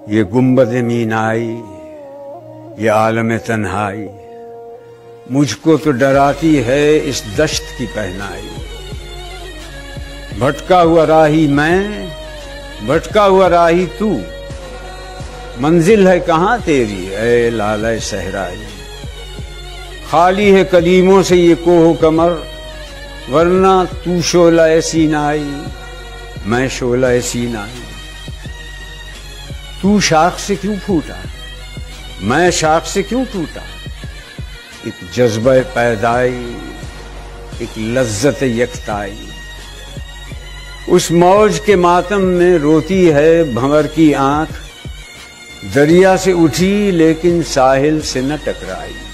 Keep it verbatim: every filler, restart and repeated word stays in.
ये गुंबद मीनाई, ये आलम तन्हाई, मुझको तो डराती है इस दश्त की पहनाई। भटका हुआ राही मैं, भटका हुआ राही तू, मंजिल है कहाँ तेरी ऐ लाले सहराई। खाली है कदीमों से ये कोह कमर, वरना तू शोला सीनाई, मैं शोला सीनाई। तू शाख से क्यों फूटा, मैं शाख से क्यों टूटा। एक जज्बा पैदाई, एक लज्जत यकताई। उस मौज के मातम में रोती है भंवर की आंख, दरिया से उठी लेकिन साहिल से न टकराई।